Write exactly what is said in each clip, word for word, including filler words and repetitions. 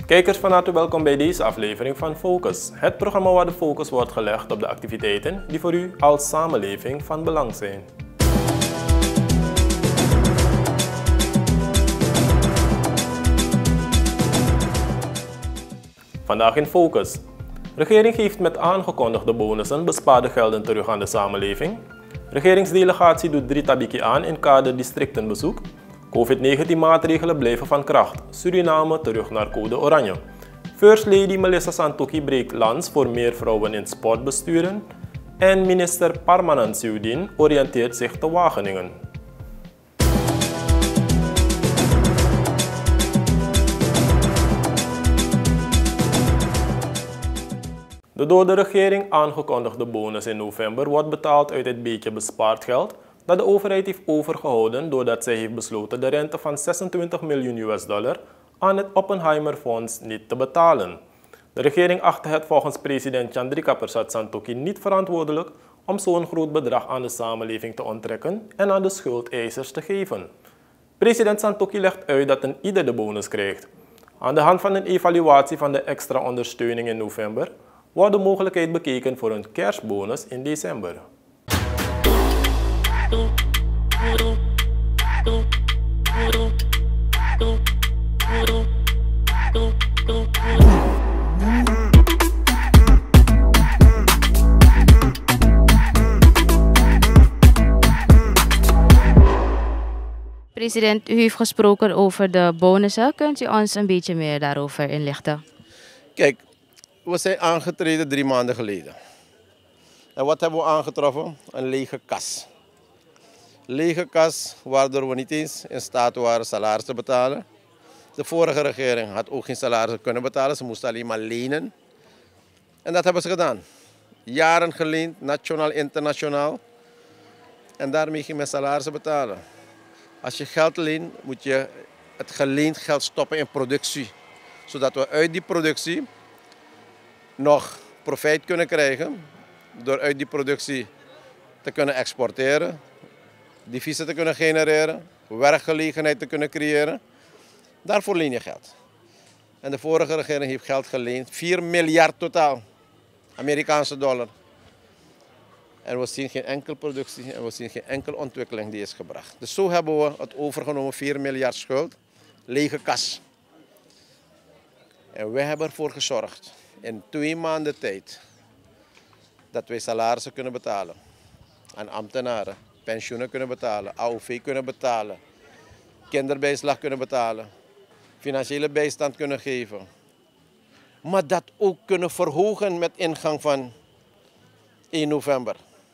Kijkers, van harte welkom bij deze aflevering van Focus. Het programma waar de focus wordt gelegd op de activiteiten die voor u als samenleving van belang zijn. Vandaag in Focus. Regering geeft met aangekondigde bonussen bespaarde gelden terug aan de samenleving. Regeringsdelegatie doet drie tabiki aan in kader districtenbezoek. COVID negentien maatregelen blijven van kracht. Suriname terug naar code oranje. First Lady Melissa Santokhi breekt lans voor meer vrouwen in sportbesturen. En minister Parmanand Soudien oriënteert zich te Wageningen. De door de regering aangekondigde bonus in november wordt betaald uit het beetje bespaard geld dat de overheid heeft overgehouden doordat zij heeft besloten de rente van zesentwintig miljoen U S dollar aan het Oppenheimer-fonds niet te betalen. De regering achtte het volgens president Chandrika Persat Santokhi niet verantwoordelijk om zo'n groot bedrag aan de samenleving te onttrekken en aan de schuldeisers te geven. President Santokhi legt uit dat een ieder de bonus krijgt. Aan de hand van een evaluatie van de extra ondersteuning in november wordt de mogelijkheid bekeken voor een kerstbonus in december. President, u heeft gesproken over de bonussen. Kunt u ons een beetje meer daarover inlichten? Kijk, we zijn aangetreden drie maanden geleden. En wat hebben we aangetroffen? Een lege kas. Lege kas waardoor we niet eens in staat waren salaris te betalen. De vorige regering had ook geen salaris kunnen betalen, ze moesten alleen maar lenen. En dat hebben ze gedaan. Jaren geleend, nationaal, internationaal. En daarmee ging men salarissen betalen. Als je geld leent, moet je het geleend geld stoppen in productie. Zodat we uit die productie nog profijt kunnen krijgen. Door uit die productie te kunnen exporteren. Deviezen te kunnen genereren. Werkgelegenheid te kunnen creëren. Daarvoor leen je geld. En de vorige regering heeft geld geleend. vier miljard totaal. Amerikaanse dollar. En we zien geen enkele productie en we zien geen enkele ontwikkeling die is gebracht. Dus zo hebben we het overgenomen, vier miljard schuld, lege kas. En wij hebben ervoor gezorgd, in twee maanden tijd, dat wij salarissen kunnen betalen. Aan ambtenaren, pensioenen kunnen betalen, A O V kunnen betalen, kinderbijslag kunnen betalen, financiële bijstand kunnen geven. Maar dat ook kunnen verhogen met ingang van één november.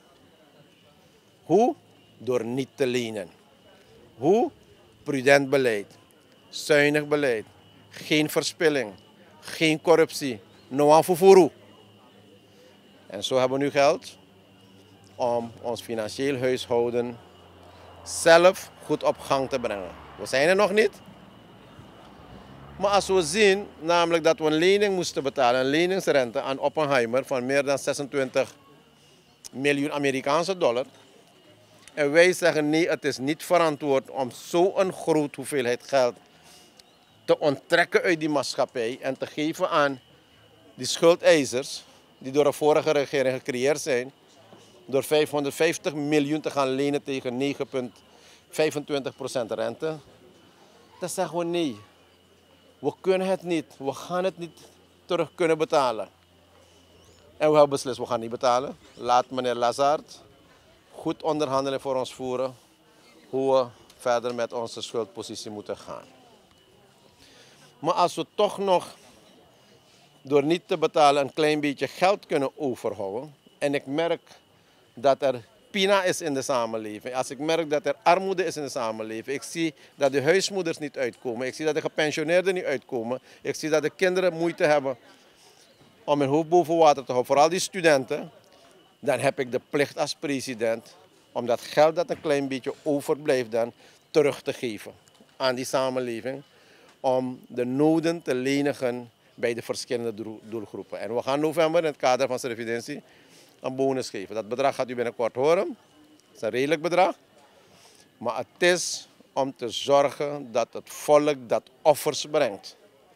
Hoe? Door niet te lenen. Hoe? Prudent beleid. Zuinig beleid. Geen verspilling. Geen corruptie. No aan fufuru. En zo hebben we nu geld om ons financieel huishouden zelf goed op gang te brengen. We zijn er nog niet. Maar als we zien namelijk dat we een lening moesten betalen, een leningsrente aan Oppenheimer van meer dan zesentwintig miljoen Amerikaanse dollar. En wij zeggen nee, het is niet verantwoord om zo'n grote hoeveelheid geld te onttrekken uit die maatschappij en te geven aan die schuldeisers die door de vorige regering gecreëerd zijn, door vijfhonderdvijftig miljoen te gaan lenen tegen negen komma vijfentwintig procent rente. Dan zeggen we nee, we kunnen het niet, we gaan het niet terug kunnen betalen. En we hebben beslist, we gaan niet betalen. Laat meneer Lazard goed onderhandelen voor ons voeren hoe we verder met onze schuldpositie moeten gaan. Maar als we toch nog door niet te betalen een klein beetje geld kunnen overhouden, en ik merk dat er pina is in de samenleving, als ik merk dat er armoede is in de samenleving, ik zie dat de huismoeders niet uitkomen, ik zie dat de gepensioneerden niet uitkomen, ik zie dat de kinderen moeite hebben om hun hoofd boven water te houden, vooral die studenten, dan heb ik de plicht als president om dat geld dat een klein beetje overblijft dan terug te geven aan die samenleving, om de noden te lenigen bij de verschillende doelgroepen. En we gaan november in het kader van Servidentie een bonus geven. Dat bedrag gaat u binnenkort horen. Het is een redelijk bedrag. Maar het is om te zorgen dat het volk dat offers brengt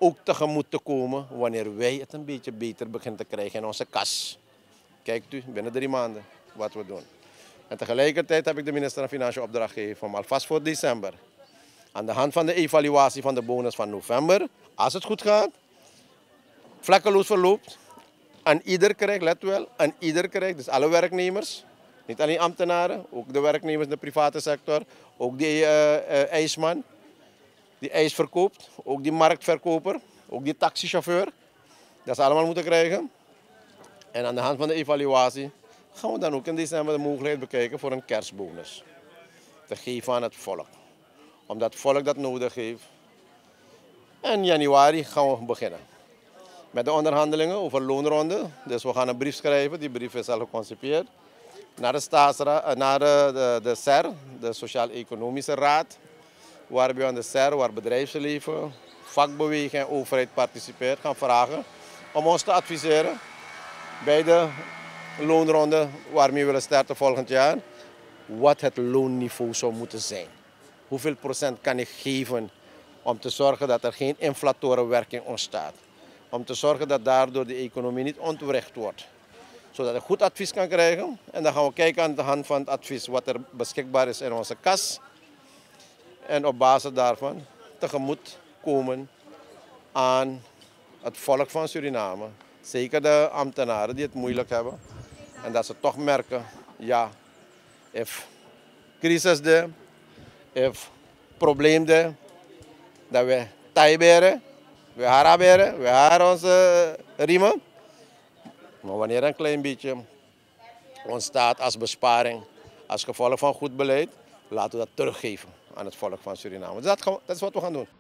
ook tegemoet te komen wanneer wij het een beetje beter beginnen te krijgen in onze kas. Kijkt u, binnen drie maanden wat we doen. En tegelijkertijd heb ik de minister van Financiën opdracht gegeven om alvast voor december, aan de hand van de evaluatie van de bonus van november, als het goed gaat, vlekkeloos verloopt, aan ieder krijgt, let wel, aan ieder krijgt, dus alle werknemers, niet alleen ambtenaren, ook de werknemers in de private sector, ook die uh, uh, ijsman, die ijs verkoopt, ook die marktverkoper, ook die taxichauffeur, dat ze allemaal moeten krijgen. En aan de hand van de evaluatie gaan we dan ook in december de mogelijkheid bekijken voor een kerstbonus te geven aan het volk. Omdat het volk dat nodig heeft. En in januari gaan we beginnen met de onderhandelingen over loonronde. Dus we gaan een brief schrijven, die brief is al geconcipeerd, naar de, staatsraad, naar de, de, de S E R, de Sociaal-Economische Raad, waarbij aan de S E R, waar bedrijfsleven, vakbeweging en overheid participeert, gaan vragen om ons te adviseren bij de loonronde waarmee we willen starten volgend jaar, wat het loonniveau zou moeten zijn. Hoeveel procent kan ik geven om te zorgen dat er geen inflatorenwerking ontstaat. Om te zorgen dat daardoor de economie niet ontwricht wordt. Zodat ik goed advies kan krijgen. En dan gaan we kijken aan de hand van het advies wat er beschikbaar is in onze kas. En op basis daarvan tegemoet komen aan het volk van Suriname. Zeker de ambtenaren die het moeilijk hebben. En dat ze toch merken, ja, if crisis er, if probleem er, dat we taai beren, we hara beren, we hara onze riemen. Maar wanneer een klein beetje ontstaat als besparing, als gevolg van goed beleid, laten we dat teruggeven aan het volk van Suriname. Dus dat, dat is wat we gaan doen.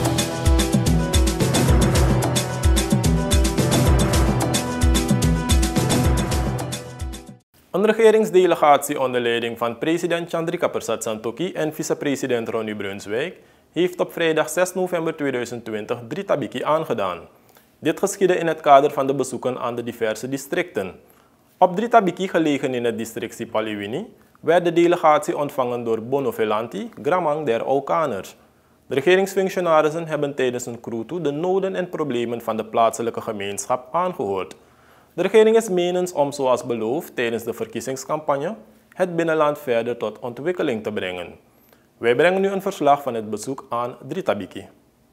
Een regeringsdelegatie onder leiding van president Chandrika Persat Santokhi en vicepresident Ronnie Brunswijk heeft op vrijdag zes november tweeduizend twintig Drita Biki aangedaan. Dit geschiedde in het kader van de bezoeken aan de diverse districten. Op Drita Biki, gelegen in het district Sipaliwini, werd de delegatie ontvangen door Bono Velanti, Gramang der Aukaners. De regeringsfunctionarissen hebben tijdens een kroeto de noden en problemen van de plaatselijke gemeenschap aangehoord. De regering is menens om, zoals beloofd tijdens de verkiezingscampagne, het binnenland verder tot ontwikkeling te brengen. Wij brengen nu een verslag van het bezoek aan Drita Biki.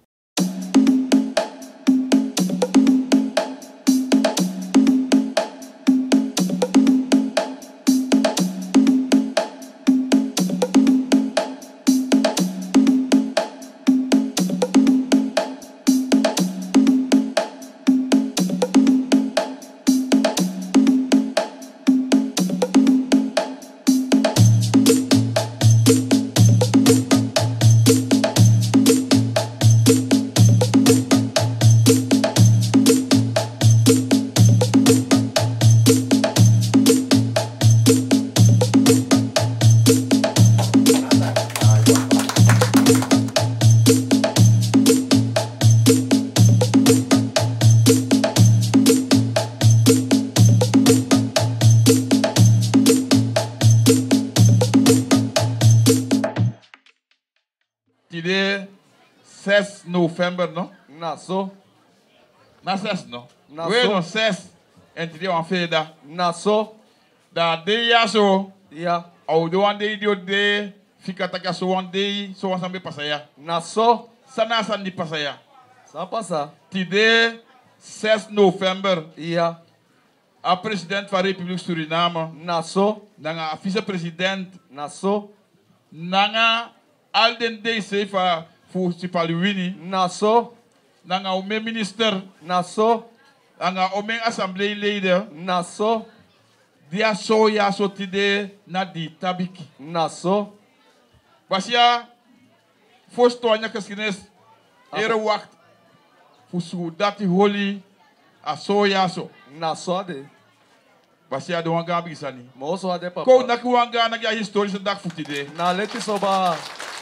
Today, zes november, no? Na so. Na zes, no? Na We so. no zes. En today on vrijdag. Na so. Da day ya so. Ja. Au do one day dio day. Fika taka so one day. So one sambe pasaya. Na so. Sana san di pasaya. Sa pasa. Today, zes november. Ja. A president van Republiek Suriname. Na so. Nanga vice-president. Na so. Nanga al den day sefa fu Sipaliwini. Na so. Nanga ome minister. Na so. Nanga ome assembleeleden. Na so. Dia so ya so tide na di tabiki. Na so. Basia voorstoanya geschiedenis. Ere wacht. Fusu dati holy. A so ya so. Na so de. Basia de wanga bisani. Mo so de papa. Ko naki wanga naki a historische dag fu tide. Na leti soba.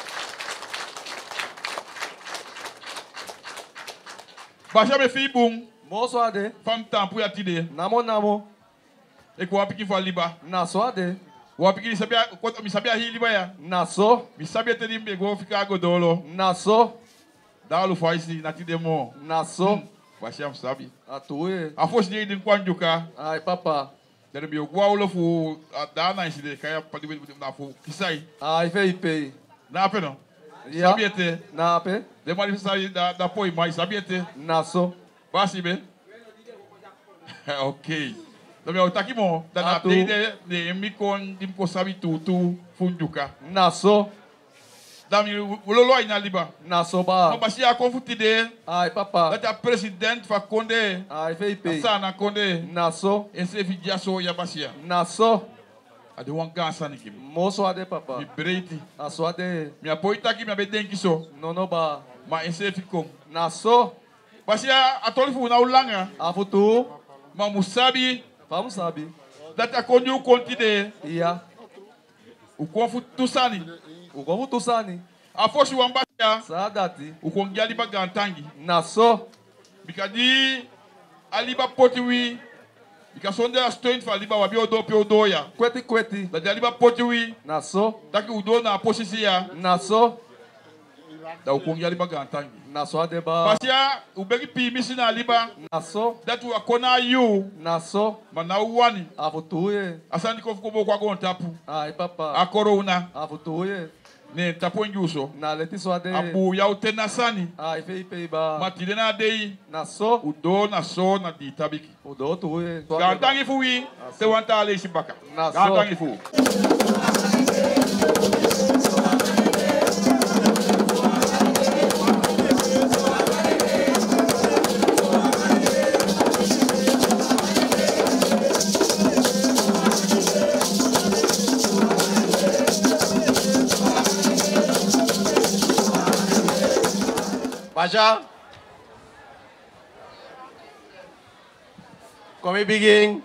Basia me fi boom. Mo so de. Fam tampu ya tide. Namo namo. Ik wou piki voor liba. Na so de. Wou piki sabia ko mi sabia hi liba ya. Na so. Mi sabia te dimbe go fika go dolo. Na so. Dalu faisi nati demo. Naso. Basham sabi. Atue. Afos ni din kwanjuka. Ai, papa. Dari bio gwaulo fu dana iside kaya padi na fu kisai. Ai, V I P. Na peno. Ja. Sabiete. Na pe. De mari sai da da poi mai sabiete. Naso. Basi be. Okay. Dami au takimo da na Atu. te de de mi kon dim ko sabi tu tu funjuka. Naso. Dami ulolo ina liba. Naso No ba. basi a konfuti de. Ai, papa. Dat a president fa konde. Ai, V I P. Sana konde. Naso. Ese fi jaso ya basia. Naso. Ade wan gansa ni kim. Moço ade, papa. Mi breiti. Naso ade. Mi apoio tá aqui, mi abedenki so. Nono ba. Ma esse ficou. Naso. Basia atoli fu na ulanga. A futu. Ma musabi. Vamos sabe. Dat a konju kontide. Ia. O konfu tusani. O como tu sani. A fosi wan basia. Sadati. O kongiali bagantangi. Naso. Bikadi aliba potiwi. Bika sonde a stoin fa liba wabi odo pe odoya. Kweti kweti. Dat aliba potiwi. Naso. Taki udo na posisia. Naso. Da o kongiali bagantangi. Naso ade ba. Basia ubegi pi misina aliba. Naso. Dat wa kona you. Naso. Mana wani. A futu ye. Asani kofu kobo kwa gontapu. Ai, papa. A corona. A futu ye. Ne tapo njuso. Na leti so ade. Abu ya utena sani. Ai, V I P ba. Matide na dei. Naso. Udo na so na di tabiki. O do tu ye. Gantangi fui. Te wanta ale shibaka. Na so. Gantangi fu. Baja. Kami begin.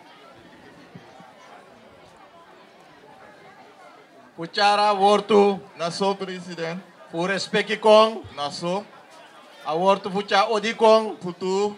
Pucara wortu. Naso president, Fu respecti kong. naso, A wortu pucha odi kong. putu,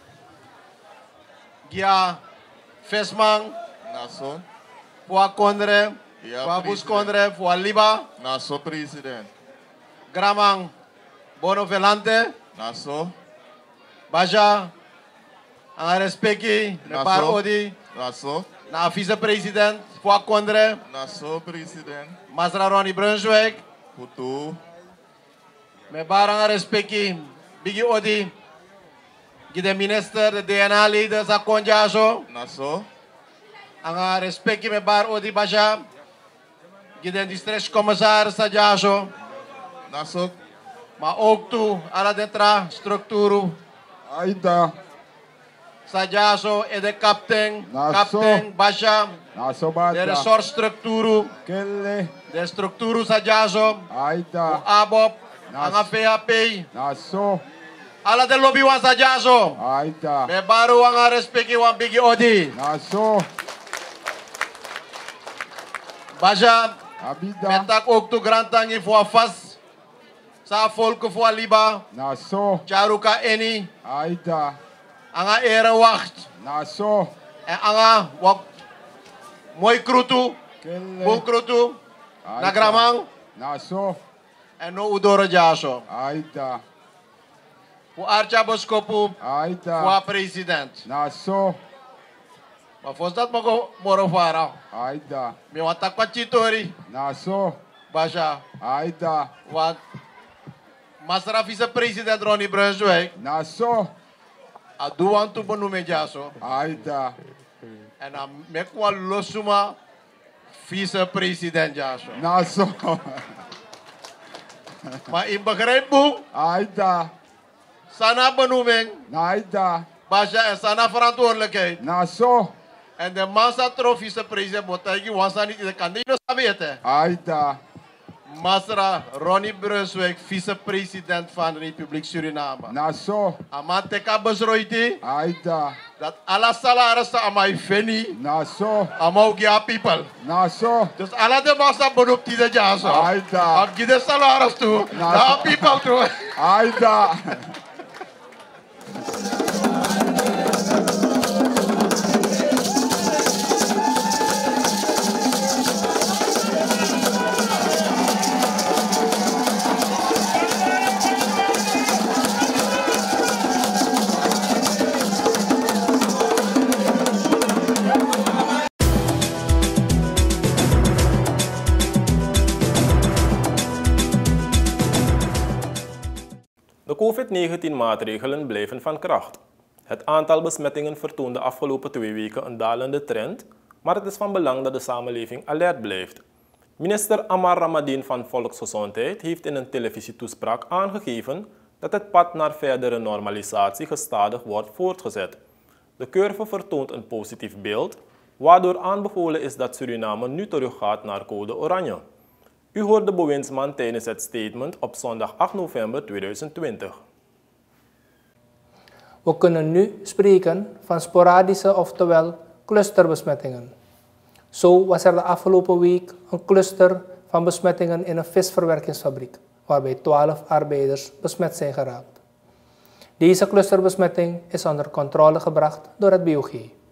Gia. Fesmang. naso, Fua kondre. Ja, Fua bus president. kondre. Fua liba. naso president, Gramang. Bono velante. naso, Baja. Ang respecti. Naso. Nepar odi. naso, Na vice-president. Fua kondre. naso president, Masra Ronnie Brunswijk. putu, Me barang respecti. Bigi odi. Gide minister de D N A leader sa konjaso. naso, Ang respecti me bar odi Baja. Gide distress commissaris sa jaso. naso, Ma ook toe ala dentra strukturu. Aida, Sa jaso e de kapten. Naso. Kapten Baja. naso De bata, resort strukturu. kelle, De strukturu sa jaso. O Aida, abop. Nas. Ang P H P. naso, Ala de lobby wan sa jaso. Aida, Me baru ang respecti wan bigi odi. naso, Baja. Abida, Metak ook toe grantangi voor vast. Sa volk voor liba. naso, Charuka eni. Aida, Anga ere wacht. naso, En anga wak. Mooi krutu. kelle, Bul krutu. Aida, Nagramang. naso, En no udoro jaso. Aida, Voor archaboskopu. Aida, Voor president. naso, Maar volgens dat mag moro vara. Aida, Mi watak pa chitori. naso, Basha. Aida, Want. Masra vice-president Ronnie Brunswijk. naso, Aduan tu benume jaso. Aida, En dan mekwa losuma. Vice-president jaso. naso, Maar in begrijp mo, Aida, sana benoeming, Naida, Basja en sana verantwoordelijkheid. naso, En de massa trofee is de president, Botagi was niet in de kandidaat weten. Aida, Masra Ronnie Brunswijk, vice-president van de Republiek Suriname. naso, Amanteka besroiti, Aida, dat alle salarissen aan mij veni, naso, aan gia people. naso, Dus alle de massa benoemt die de jaso. Aida, Op de salaris toe, Nou, naar people toe. Aida. COVID negentien maatregelen blijven van kracht. Het aantal besmettingen vertoont de afgelopen twee weken een dalende trend, maar het is van belang dat de samenleving alert blijft. Minister Amar Ramadien van Volksgezondheid heeft in een televisietoespraak aangegeven dat het pad naar verdere normalisatie gestadig wordt voortgezet. De curve vertoont een positief beeld, waardoor aanbevolen is dat Suriname nu teruggaat naar code oranje. U hoort de bewindsman tijdens het statement op zondag acht november tweeduizend twintig. We kunnen nu spreken van sporadische, oftewel clusterbesmettingen. Zo was er de afgelopen week een cluster van besmettingen in een visverwerkingsfabriek, waarbij twaalf arbeiders besmet zijn geraakt. Deze clusterbesmetting is onder controle gebracht door het B O G.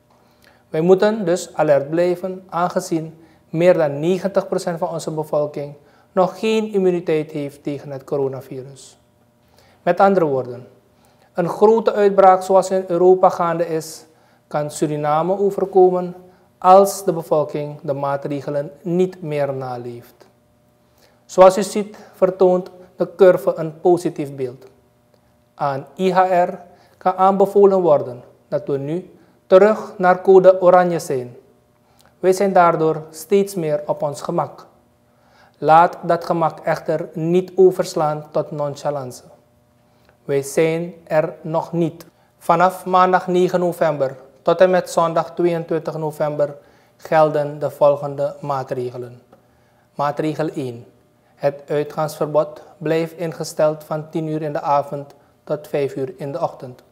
Wij moeten dus alert blijven, aangezien meer dan negentig procent van onze bevolking nog geen immuniteit heeft tegen het coronavirus. Met andere woorden, een grote uitbraak zoals in Europa gaande is, kan Suriname overkomen als de bevolking de maatregelen niet meer naleeft. Zoals u ziet vertoont de curve een positief beeld. Aan I H R kan aanbevolen worden dat we nu terug naar code oranje zijn. Wij zijn daardoor steeds meer op ons gemak. Laat dat gemak echter niet overslaan tot nonchalance. Wij zijn er nog niet. Vanaf maandag negen november tot en met zondag tweeëntwintig november gelden de volgende maatregelen. Maatregel één. Het uitgaansverbod blijft ingesteld van tien uur in de avond tot vijf uur in de ochtend.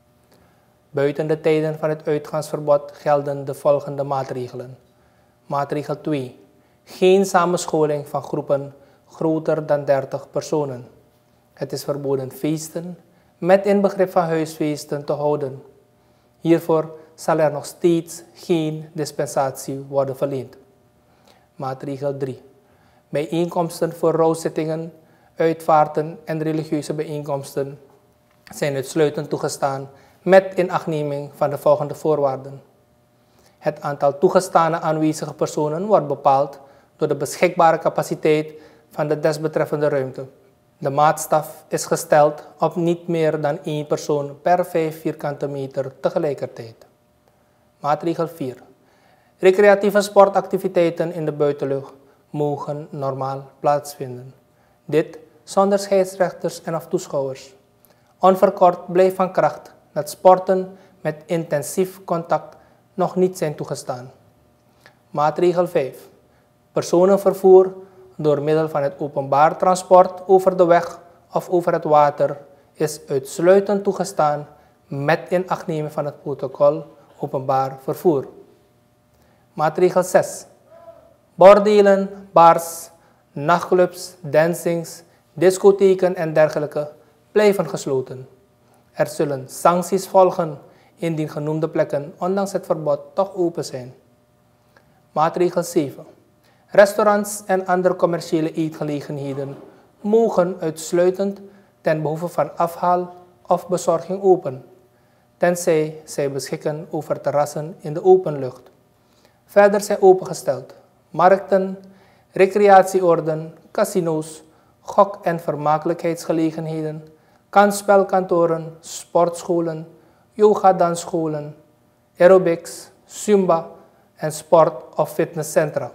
Buiten de tijden van het uitgaansverbod gelden de volgende maatregelen. Maatregel twee. Geen samenscholing van groepen groter dan dertig personen. Het is verboden feesten, met inbegrip van huisfeesten, te houden. Hiervoor zal er nog steeds geen dispensatie worden verleend. Maatregel drie. Bijeenkomsten voor rouwzittingen, uitvaarten en religieuze bijeenkomsten zijn uitsluitend toegestaan met inachtneming van de volgende voorwaarden. Het aantal toegestane aanwezige personen wordt bepaald door de beschikbare capaciteit van de desbetreffende ruimte. De maatstaf is gesteld op niet meer dan één persoon per vijf vierkante meter tegelijkertijd. Maatregel vier. Recreatieve sportactiviteiten in de buitenlucht mogen normaal plaatsvinden. Dit zonder scheidsrechters en of toeschouwers. Onverkort blijft van kracht dat sporten met intensief contact nog niet zijn toegestaan. Maatregel vijf. Personenvervoer door middel van het openbaar transport over de weg of over het water is uitsluitend toegestaan met inachtneming van het protocol openbaar vervoer. Maatregel zes. Bordelen, bars, nachtclubs, dancings, discotheken en dergelijke blijven gesloten. Er zullen sancties volgen indien genoemde plekken ondanks het verbod toch open zijn. Maatregel zeven. Restaurants en andere commerciële eetgelegenheden mogen uitsluitend ten behoeve van afhaal of bezorging open, tenzij zij beschikken over terrassen in de open lucht. Verder zijn opengesteld markten, recreatieoorden, casino's, gok- en vermakelijkheidsgelegenheden, kansspelkantoren, sportscholen, yoga-dansscholen, aerobics, zumba en sport- of fitnesscentra.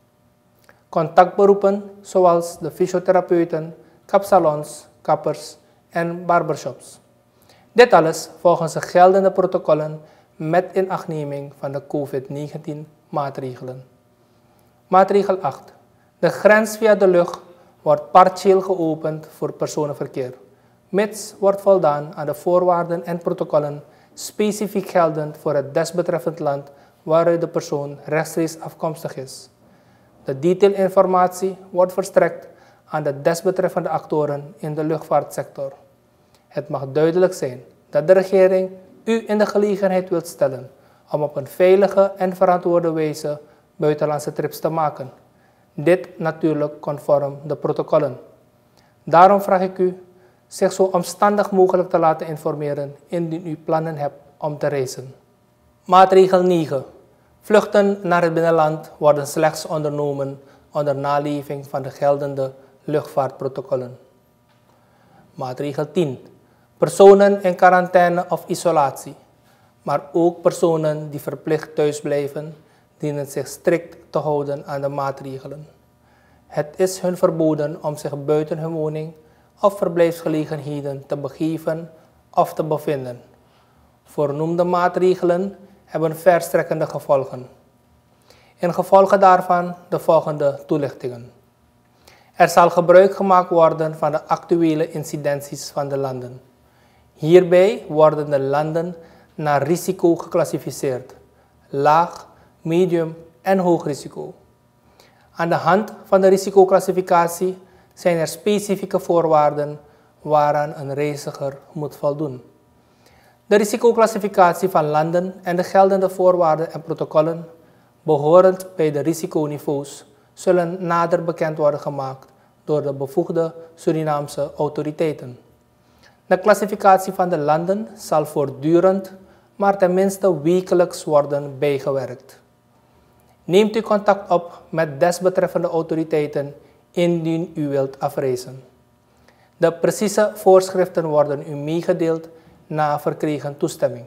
Contactberoepen zoals de fysiotherapeuten, kapsalons, kappers en barbershops. Dit alles volgens de geldende protocollen met inachtneming van de COVID negentien maatregelen. Maatregel acht. De grens via de lucht wordt partieel geopend voor personenverkeer, mits wordt voldaan aan de voorwaarden en protocollen specifiek geldend voor het desbetreffend land waaruit de persoon rechtstreeks afkomstig is. De detailinformatie wordt verstrekt aan de desbetreffende actoren in de luchtvaartsector. Het mag duidelijk zijn dat de regering u in de gelegenheid wilt stellen om op een veilige en verantwoorde wijze buitenlandse trips te maken. Dit natuurlijk conform de protocollen. Daarom vraag ik u zich zo omstandig mogelijk te laten informeren indien u plannen hebt om te reizen. Maatregel negen. Vluchten naar het binnenland worden slechts ondernomen onder naleving van de geldende luchtvaartprotocollen. Maatregel tien. personen in quarantaine of isolatie, maar ook personen die verplicht thuis blijven, dienen zich strikt te houden aan de maatregelen. Het is hun verboden om zich buiten hun woning of verblijfsgelegenheden te begeven of te bevinden. Voornoemde maatregelen hebben verstrekkende gevolgen. In gevolge daarvan de volgende toelichtingen. Er zal gebruik gemaakt worden van de actuele incidenties van de landen. Hierbij worden de landen naar risico geclassificeerd: laag, medium en hoog risico. Aan de hand van de risicoclassificatie zijn er specifieke voorwaarden waaraan een reiziger moet voldoen. De risicoclassificatie van landen en de geldende voorwaarden en protocollen, behorend bij de risiconiveaus, zullen nader bekend worden gemaakt door de bevoegde Surinaamse autoriteiten. De klassificatie van de landen zal voortdurend, maar tenminste wekelijks worden bijgewerkt. Neemt u contact op met desbetreffende autoriteiten indien u wilt afreizen. De precieze voorschriften worden u meegedeeld na verkregen toestemming.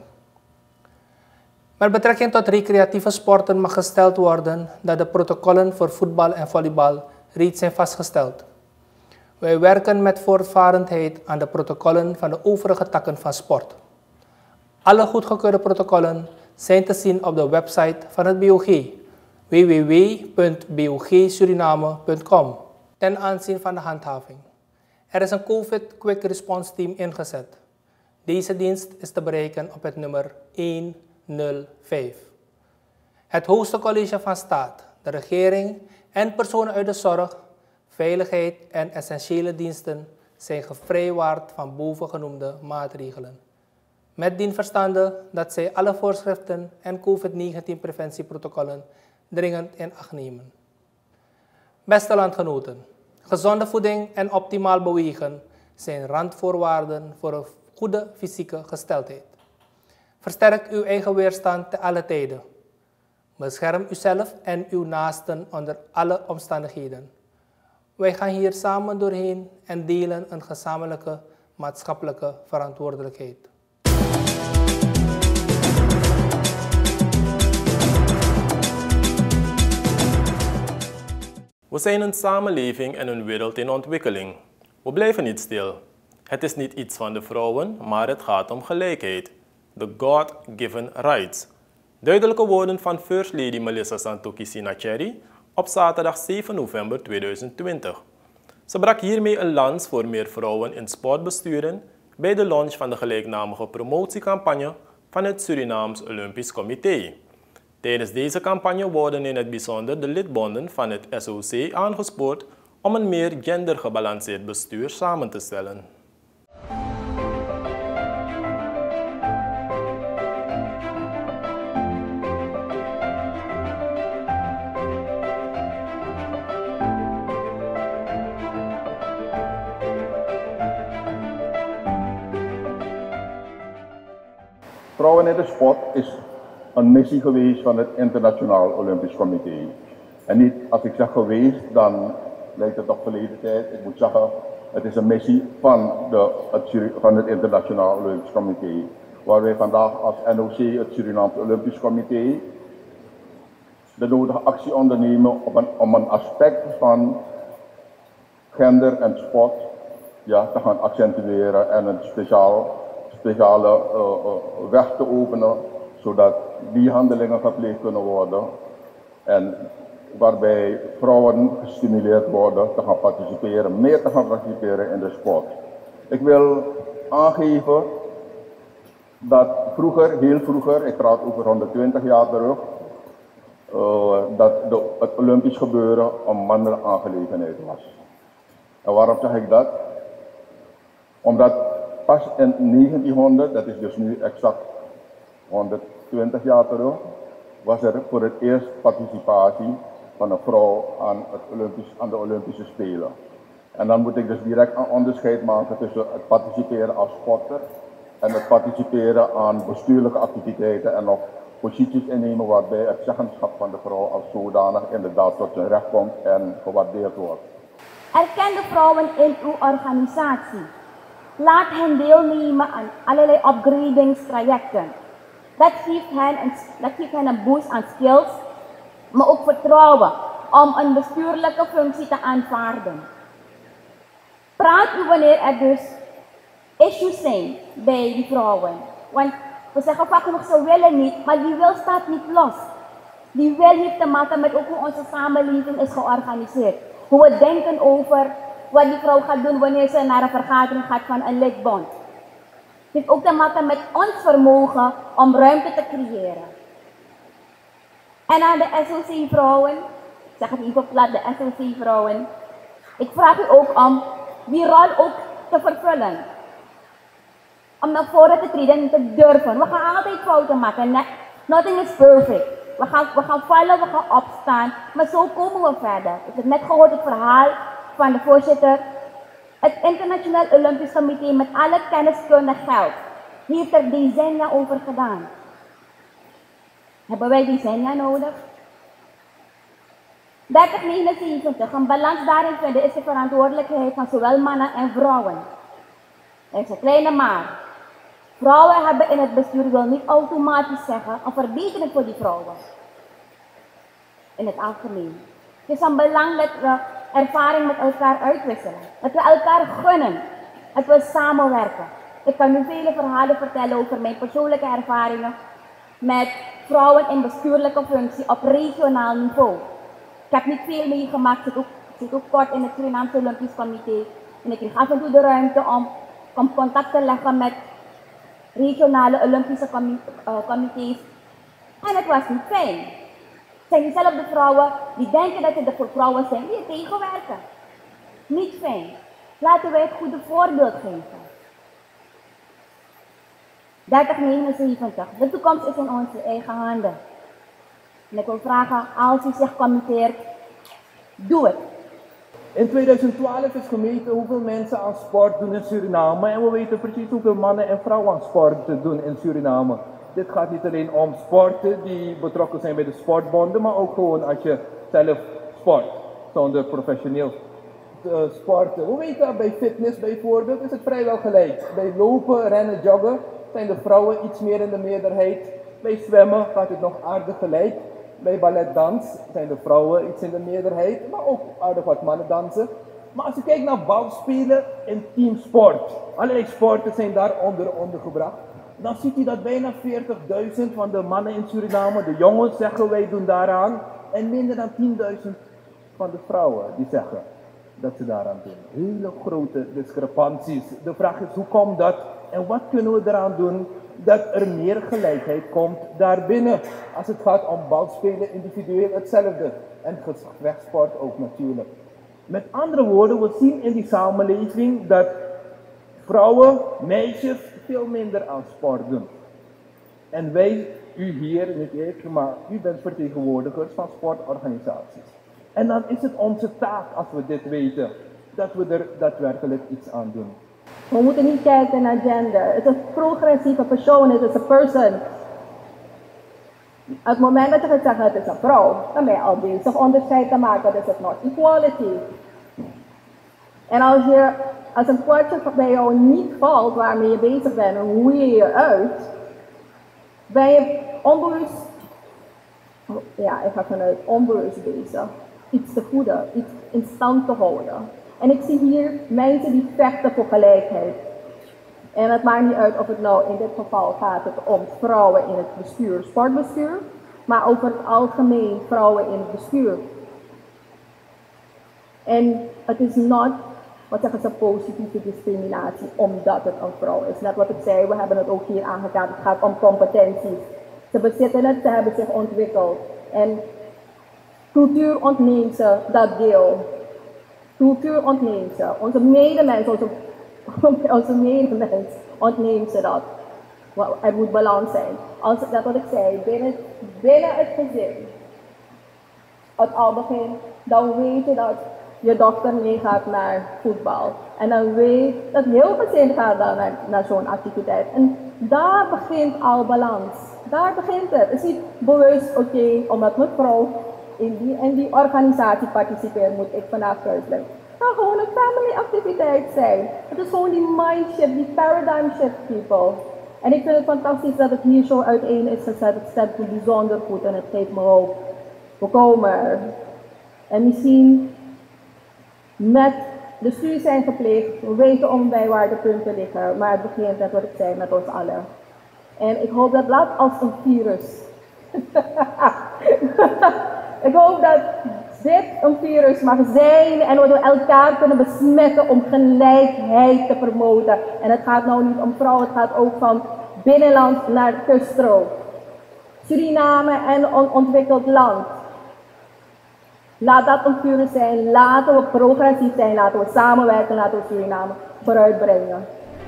Met betrekking tot recreatieve sporten mag gesteld worden dat de protocollen voor voetbal en volleybal reeds zijn vastgesteld. Wij werken met voortvarendheid aan de protocollen van de overige takken van sport. Alle goedgekeurde protocollen zijn te zien op de website van het B O G, w w w punt b o g suriname punt com, ten aanzien van de handhaving. Er is een COVID Quick Response Team ingezet. Deze dienst is te bereiken op het nummer een nul vijf. Het hoogste college van staat, de regering en personen uit de zorg, veiligheid en essentiële diensten zijn gevrijwaard van bovengenoemde maatregelen. Met dien verstande dat zij alle voorschriften en COVID negentien preventieprotocollen dringend in acht nemen. Beste landgenoten, gezonde voeding en optimaal bewegen zijn randvoorwaarden voor een goede fysieke gesteldheid. Versterk uw eigen weerstand te alle tijden. Bescherm uzelf en uw naasten onder alle omstandigheden. Wij gaan hier samen doorheen en delen een gezamenlijke maatschappelijke verantwoordelijkheid. We zijn een samenleving en een wereld in ontwikkeling. We blijven niet stil. Het is niet iets van de vrouwen, maar het gaat om gelijkheid. The God-given rights. Duidelijke woorden van First Lady Melissa Santoki Sinacheri op zaterdag zeven november tweeduizend twintig. Ze brak hiermee een lans voor meer vrouwen in sportbesturen bij de launch van de gelijknamige promotiecampagne van het Surinaams Olympisch Comité. Tijdens deze campagne worden in het bijzonder de lidbonden van het S O C aangespoord om een meer gendergebalanceerd bestuur samen te stellen. Vrouwen in de sport is een missie geweest van het Internationaal Olympisch Comité. En niet, als ik zeg geweest, dan lijkt het op verleden tijd. Ik moet zeggen, het is een missie van, de, het, van het Internationaal Olympisch Comité. Waar wij vandaag als N O C, het Surinaams Olympisch Comité, de nodige actie ondernemen om een, om een aspect van gender en sport ja, te gaan accentueren en een speciaal speciale uh, uh, weg te openen, zodat die handelingen gepleegd kunnen worden en waarbij vrouwen gestimuleerd worden te gaan participeren, meer te gaan participeren in de sport. Ik wil aangeven dat vroeger, heel vroeger, ik praat over honderdtwintig jaar terug, uh, dat de, het Olympisch gebeuren een mannelijke aangelegenheid was. En waarom zeg ik dat? Omdat pas in negentienhonderd, dat is dus nu exact honderdtwintig jaar terug, was er voor het eerst participatie van een vrouw aan, het Olympisch, aan de Olympische Spelen. En dan moet ik dus direct een onderscheid maken tussen het participeren als sporter en het participeren aan bestuurlijke activiteiten en nog posities innemen waarbij het zeggenschap van de vrouw als zodanig inderdaad tot zijn recht komt en gewaardeerd wordt. Erken de vrouwen in uw organisatie. Laat hen deelnemen aan allerlei upgradingstrajecten. Dat geeft hen een, dat geeft hen een boost aan skills, maar ook vertrouwen om een bestuurlijke functie te aanvaarden. Praat u wanneer er dus issues zijn bij die vrouwen. Want we zeggen vaak genoeg ze willen niet, maar die wil staat niet los. Die wil heeft te maken met ook hoe onze samenleving is georganiseerd. Hoe we denken over wat die vrouw gaat doen wanneer ze naar een vergadering gaat van een lidbond. Het heeft ook te maken met ons vermogen om ruimte te creëren. En aan de S O C-vrouwen, ik zeg het even plat, de S O C-vrouwen, ik vraag u ook om die rol ook te vervullen. Om naar voren te treden en te durven. We gaan altijd fouten maken. Nothing is perfect. We gaan, we gaan vallen, we gaan opstaan. Maar zo komen we verder. Ik heb net gehoord het verhaal van de voorzitter. Het Internationaal Olympisch Comité met alle kenniskunde geld heeft er decennia over gedaan. Hebben wij decennia nodig? dertig negenenzeventig, een balans daarin vinden is de verantwoordelijkheid van zowel mannen en vrouwen. Er is een kleine maar. Vrouwen hebben in het bestuur wil niet automatisch zeggen een verbetering voor die vrouwen. In het algemeen. Het is van belang dat we ervaring met elkaar uitwisselen. Dat we elkaar gunnen. Dat we samenwerken. Ik kan nu vele verhalen vertellen over mijn persoonlijke ervaringen met vrouwen in bestuurlijke functie op regionaal niveau. Ik heb niet veel meegemaakt, ik zit ook, zit ook kort in het Surinaamse Olympisch Comité. En ik kreeg af en toe de ruimte om, om contact te leggen met regionale Olympische comité's. En het was niet fijn. Het zijn diezelfde vrouwen die denken dat ze er voor vrouwen zijn, die het tegenwerken. Niet fijn. Laten wij het goede voorbeeld geven. dertig negenenzeventig. De toekomst is in onze eigen handen. En ik wil vragen, als u zich committeert, doe het. In tweeduizend twaalf is gemeten hoeveel mensen aan sport doen in Suriname. En we weten precies hoeveel mannen en vrouwen aan sport doen in Suriname. Dit gaat niet alleen om sporten die betrokken zijn bij de sportbonden, maar ook gewoon als je zelf sport, zonder professioneel uh, sporten. We weten bij fitness bijvoorbeeld is het vrijwel gelijk. Bij lopen, rennen, joggen zijn de vrouwen iets meer in de meerderheid. Bij zwemmen gaat het nog aardig gelijk. Bij balletdans zijn de vrouwen iets in de meerderheid, maar ook aardig wat mannen dansen. Maar als je kijkt naar balspelen en teamsport, allerlei sporten zijn daaronder ondergebracht. Dan ziet u dat bijna veertigduizend van de mannen in Suriname, de jongens, zeggen wij doen daaraan. En minder dan tienduizend van de vrouwen die zeggen dat ze daaraan doen. Hele grote discrepanties. De vraag is, hoe komt dat en wat kunnen we eraan doen dat er meer gelijkheid komt daarbinnen? Als het gaat om balspelen, individueel hetzelfde. En gevechtsport ook natuurlijk. Met andere woorden, we zien in die samenleving dat vrouwen, meisjes veel minder aan sport doen. En wij, u hier, niet ik, maar u bent vertegenwoordigers van sportorganisaties. En dan is het onze taak, als we dit weten, dat we er daadwerkelijk iets aan doen. We moeten niet kijken naar gender. Het is een progressieve persoon, het is een person. Op het moment dat je gaat zeggen het is een vrouw, dan ben je al bezig onderscheid te maken, dat is het not equality. En als je, als een kwartje bij jou niet valt waarmee je bezig bent en hoe je je uit, ben je onbewust, ja, ik ga vanuit onbewust bezig, iets te goeden, iets in stand te houden. En ik zie hier mensen die vechten voor gelijkheid. En het maakt niet uit of het nou in dit geval gaat het om vrouwen in het bestuur, sportbestuur, maar over het algemeen vrouwen in het bestuur. En het is not, wat zeggen ze, positieve discriminatie omdat het een vrouw is. Net wat ik zei, we hebben het ook hier aangekaart, het gaat om competenties. Ze bezitten het, ze hebben zich ontwikkeld. En cultuur ontneemt ze dat deel. Cultuur ontneemt ze. Onze medemens, onze, onze medemens ontneemt ze dat. Er moet balans zijn. Als, dat wat ik zei, binnen, binnen het gezin, het al begint, dan weet je dat je dochter meegaat naar voetbal. En dan weet dat heel gezin gaat dan naar, naar zo'n activiteit. En daar begint al balans. Daar begint het. Het is niet bewust, oké, okay, omdat mijn vrouw in die, in die organisatie participeert, moet ik vandaag thuis blijven. kan gewoon een family activiteit zijn. Het is gewoon die mindshift, die paradigm shift, people. En ik vind het fantastisch dat het hier zo uiteen is gezet. Het stemt me bijzonder goed en het geeft me hoop. We komen er. En misschien met de studies zijn gepleegd. We weten om bij waar de punten liggen. Maar het begint net wat ik zei met ons allen. En ik hoop dat laat als een virus. Ik hoop dat dit een virus mag zijn en dat we elkaar kunnen besmetten om gelijkheid te promoten. En het gaat nou niet om vrouwen, het gaat ook van binnenland naar kuststrook. Suriname en een ontwikkeld land. Laat dat een virus zijn, laten we progressief zijn, laten we samenwerken, laten we Suriname vooruitbrengen.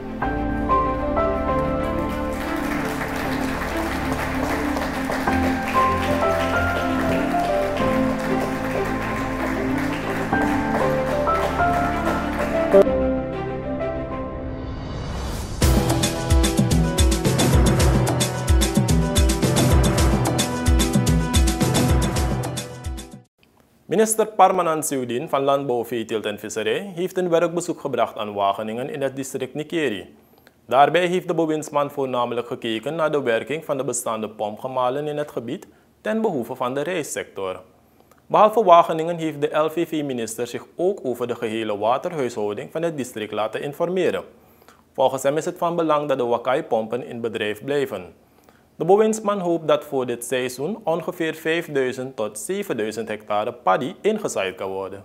Minister Parmanand Sudin van Landbouw, Veeteelt en Visserij heeft een werkbezoek gebracht aan Wageningen in het district Nikeri. Daarbij heeft de bewindsman voornamelijk gekeken naar de werking van de bestaande pompgemalen in het gebied ten behoeve van de rijstsector. Behalve Wageningen heeft de L V V-minister zich ook over de gehele waterhuishouding van het district laten informeren. Volgens hem is het van belang dat de Wakai-pompen in bedrijf blijven. De bewindsman hoopt dat voor dit seizoen ongeveer vijfduizend tot zevenduizend hectare paddy ingezaaid kan worden.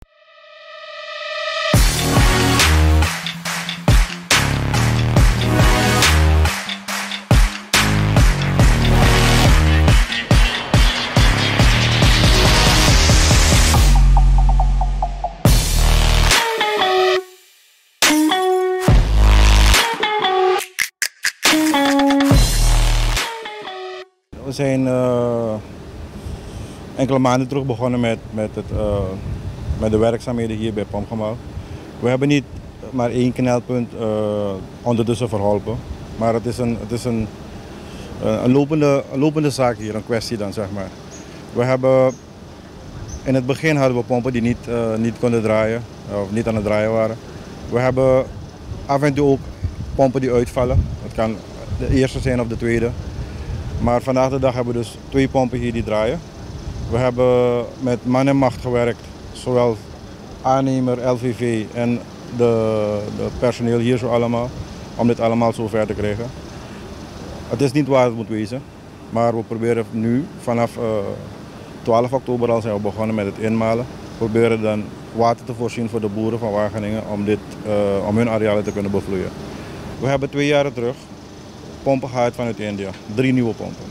We zijn uh, enkele maanden terug begonnen met, met, het, uh, met de werkzaamheden hier bij Pompgemaal. We hebben niet maar één knelpunt uh, ondertussen verholpen, maar het is, een, het is een, een, lopende, een lopende zaak hier, een kwestie dan zeg maar. We hebben, in het begin hadden we pompen die niet, uh, niet konden draaien, of niet aan het draaien waren. We hebben af en toe ook pompen die uitvallen. Het kan de eerste zijn of de tweede. Maar vandaag de dag hebben we dus twee pompen hier die draaien. We hebben met man en macht gewerkt, zowel aannemer, L V V en de, de personeel hier zo allemaal, om dit allemaal zo ver te krijgen. Het is niet waar het moet wezen, maar we proberen nu, vanaf uh, twaalf oktober al zijn we begonnen met het inmalen. We proberen dan water te voorzien voor de boeren van Wageningen om, dit, uh, om hun arealen te kunnen bevloeien. We hebben twee jaren terug pompen gehad vanuit India, drie nieuwe pompen.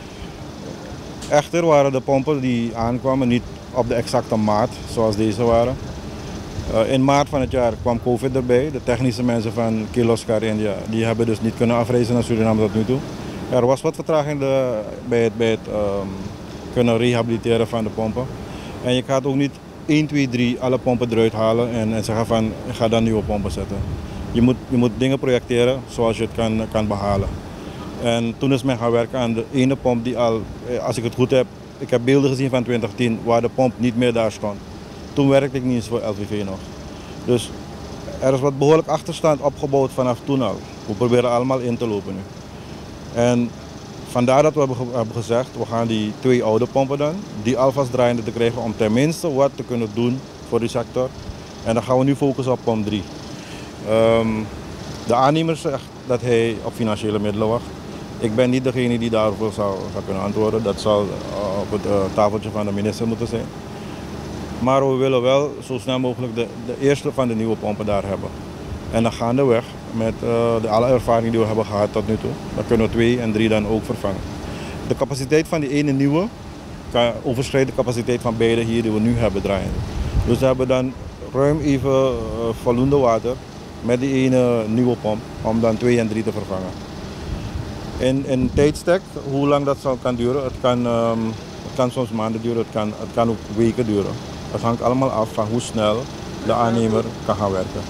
Echter waren de pompen die aankwamen niet op de exacte maat zoals deze waren. Uh, in maart van het jaar kwam COVID erbij. De technische mensen van Kirloskar India die hebben dus niet kunnen afreizen naar Suriname tot nu toe. Er was wat vertraging de, bij het, bij het um, kunnen rehabiliteren van de pompen. En je gaat ook niet één, twee, drie alle pompen eruit halen en, en zeggen van ik ga dan nieuwe pompen zetten. Je moet, je moet dingen projecteren zoals je het kan, kan behalen. En toen is men gaan werken aan de ene pomp die al, als ik het goed heb, ik heb beelden gezien van twintig tien waar de pomp niet meer daar stond. Toen werkte ik niet eens voor L V V nog. Dus er is wat behoorlijk achterstand opgebouwd vanaf toen al. We proberen allemaal in te lopen nu. En vandaar dat we hebben, hebben gezegd, we gaan die twee oude pompen dan, die alvast draaiende te krijgen om tenminste wat te kunnen doen voor die sector. En dan gaan we nu focussen op pomp drie. Um, de aannemer zegt dat hij op financiële middelen wacht. Ik ben niet degene die daarover zou, zou kunnen antwoorden. Dat zal uh, op het uh, tafeltje van de minister moeten zijn. Maar we willen wel zo snel mogelijk de, de eerste van de nieuwe pompen daar hebben. En dan gaandeweg met uh, de alle ervaring die we hebben gehad tot nu toe, dan kunnen we twee en drie dan ook vervangen. De capaciteit van die ene nieuwe kan overschrijden de capaciteit van beide hier die we nu hebben draaien. Dus we hebben dan ruim even uh, voldoende water met die ene nieuwe pomp om dan twee en drie te vervangen. In, in tijdstek, hoe lang dat zal, kan duren, het kan, um, het kan soms maanden duren, het kan, het kan ook weken duren. Het hangt allemaal af van hoe snel de aannemer kan gaan werken.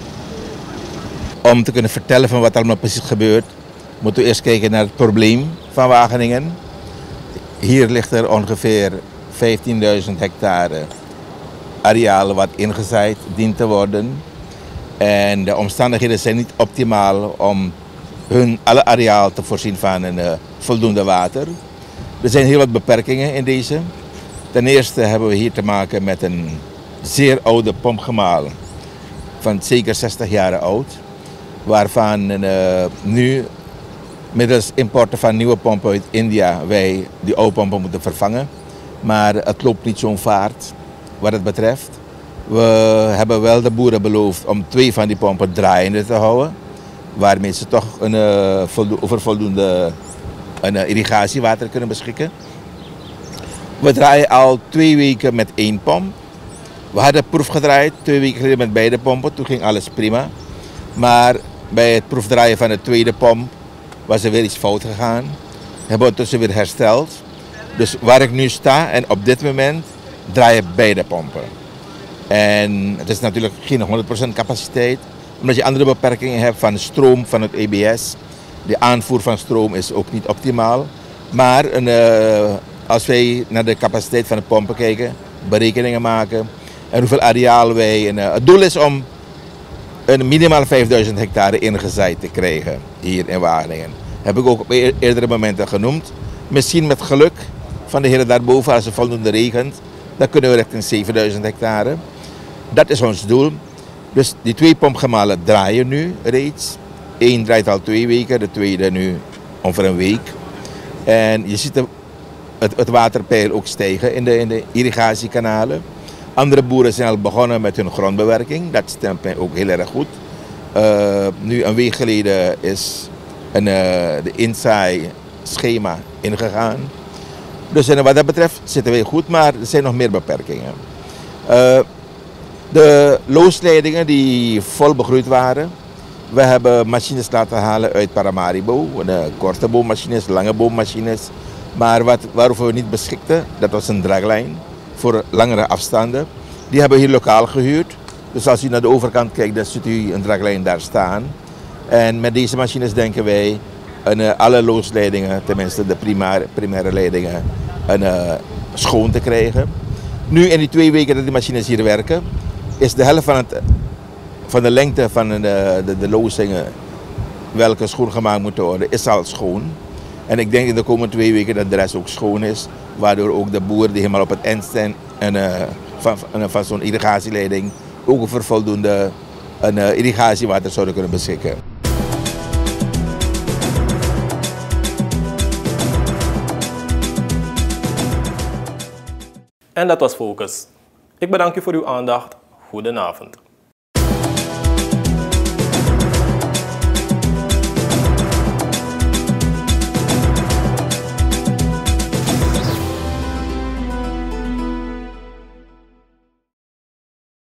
Om te kunnen vertellen van wat allemaal precies gebeurt, moeten we eerst kijken naar het probleem van Wageningen. Hier ligt er ongeveer vijftienduizend hectare areaal wat ingezaaid dient te worden. En de omstandigheden zijn niet optimaal om hun alle areaal te voorzien van een, uh, voldoende water. Er zijn heel wat beperkingen in deze. Ten eerste hebben we hier te maken met een zeer oude pompgemaal van zeker zestig jaar oud. Waarvan uh, nu middels importen van nieuwe pompen uit India wij die oude pompen moeten vervangen. Maar het loopt niet zo'n vaart wat het betreft. We hebben wel de boeren beloofd om twee van die pompen draaiende te houden. Waarmee ze toch een, uh, voldo over voldoende een, uh, irrigatiewater kunnen beschikken. We draaien al twee weken met één pomp. We hadden proef gedraaid, twee weken geleden met beide pompen. Toen ging alles prima. Maar bij het proefdraaien van de tweede pomp was er weer iets fout gegaan. We hebben ondertussen weer hersteld. Dus waar ik nu sta en op dit moment draaien beide pompen. En het is natuurlijk geen honderd procent capaciteit. Omdat je andere beperkingen hebt van de stroom van het E B S. De aanvoer van stroom is ook niet optimaal. Maar een, uh, als wij naar de capaciteit van de pompen kijken, berekeningen maken en hoeveel areaal wij... En, uh, het doel is om een minimaal vijfduizend hectare ingezaaid te krijgen hier in Wageningen. Heb ik ook op eerdere momenten genoemd. Misschien met geluk van de heren daarboven, als het voldoende regent, dan kunnen we richting zevenduizend hectare. Dat is ons doel. Dus die twee pompgemalen draaien nu reeds. Eén draait al twee weken, de tweede nu ongeveer een week. En je ziet de, het, het waterpeil ook stijgen in de, in de irrigatiekanalen. Andere boeren zijn al begonnen met hun grondbewerking. Dat stemt mij ook heel erg goed. Uh, nu een week geleden is een, uh, de inzaai-schema ingegaan. Dus wat dat betreft zitten wij goed, maar er zijn nog meer beperkingen. Uh, de loosleidingen die vol begroeid waren. We hebben machines laten halen uit Paramaribo. Uh, korte boommachines, lange boommachines. Maar wat, waarover we niet beschikten, dat was een draglijn voor langere afstanden. Die hebben we hier lokaal gehuurd. Dus als u naar de overkant kijkt, dan ziet u een draglijn daar staan. En met deze machines denken wij een, uh, alle loosleidingen, tenminste de primaire, primaire leidingen, een, uh, schoon te krijgen. Nu in die twee weken dat die machines hier werken, is de helft van, het, van de lengte van de, de, de lozingen welke schoongemaakt moeten worden, is al schoon. En ik denk in de komende twee weken dat de rest ook schoon is, waardoor ook de boeren die helemaal op het eind staan en, uh, van, van, van zo'n irrigatieleiding ook voor voldoende een, uh, irrigatiewater zouden kunnen beschikken. En dat was Focus. Ik bedank u voor uw aandacht. Goedenavond.